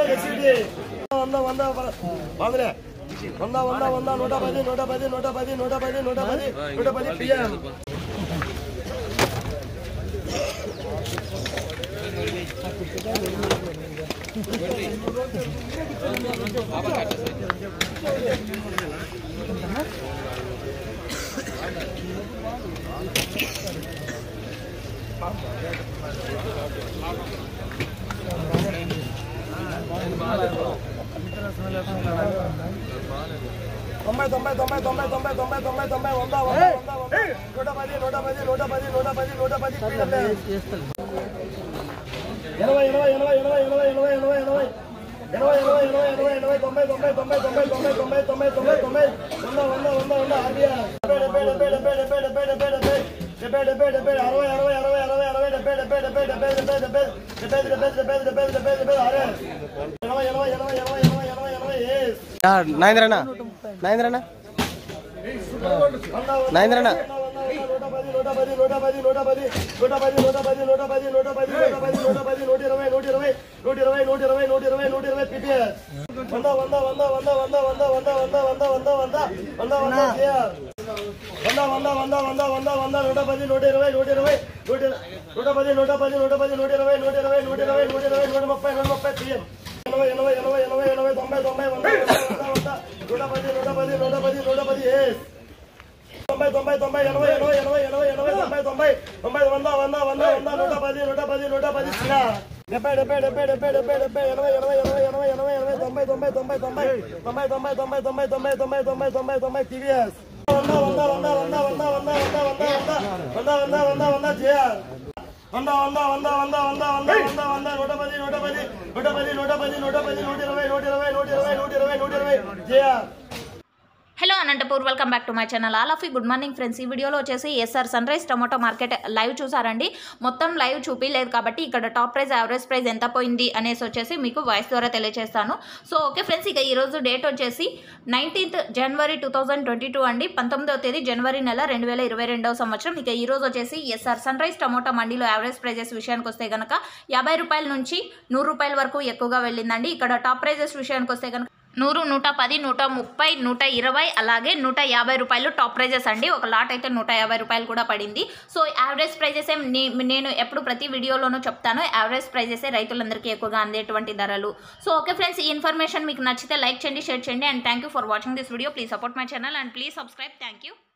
నాయంద్రనా నాయంద్రనా నాయంద్రనా hello Anantapur welcome back to my channel all of you good morning friends. ఈ వీడియోలో వచ్చేసి SR Sunrise tomato market live చూసారండి. మొత్తం లైవ్ చూపించలేదు కాబట్టి ఇక్కడ టాప్ ప్రైస్ యావరేజ్ ప్రైస్ ఎంత పోయింది అనేసి వచ్చేసి మీకు వాయిస్ ద్వారా తెలియజేస్తాను. సో ఓకే ఫ్రెండ్స్, ఇక ఈరోజు డేట్ వచ్చేసి 19th January 2022 అండి, 19వ తేదీ జనవరి నెల 2022వ సంవత్సరం. ఇక ఈరోజు వచ్చేసి ఎస్ఆర్ సన్ రైజ్ టొమాటో మండీలో యావరేజ్ ప్రైజెస్ విషయానికి వస్తే కనుక 50 రూపాయల నుంచి 100 రూపాయల వరకు ఎక్కువగా వెళ్ళిందండి. ఇక్కడ టాప్ ప్రైజెస్ విషయానికి వస్తే కనుక 100, 110, 130, 120 అలాగే 150 రూపాయలు టాప్ ప్రైజెస్ అండి. ఒక లాట్ అయితే 150 రూపాయలు కూడా పడింది. సో యావరేజ్ ప్రైజెస్ నేను ఎప్పుడు ప్రతి వీడియోలోనూ చెప్తాను, యావరేజ్ ప్రైజెసే రైతులందరికీ ఎక్కువగా అందేటువంటి ధరలు. సో ఓకే ఫ్రెండ్స్, ఈ ఇన్ఫర్మేషన్ మీకు నచ్చితే లైక్ చేయండి, షేర్ చేయండి. And thank you for watching this video. Please support my channel and please subscribe. Thank you.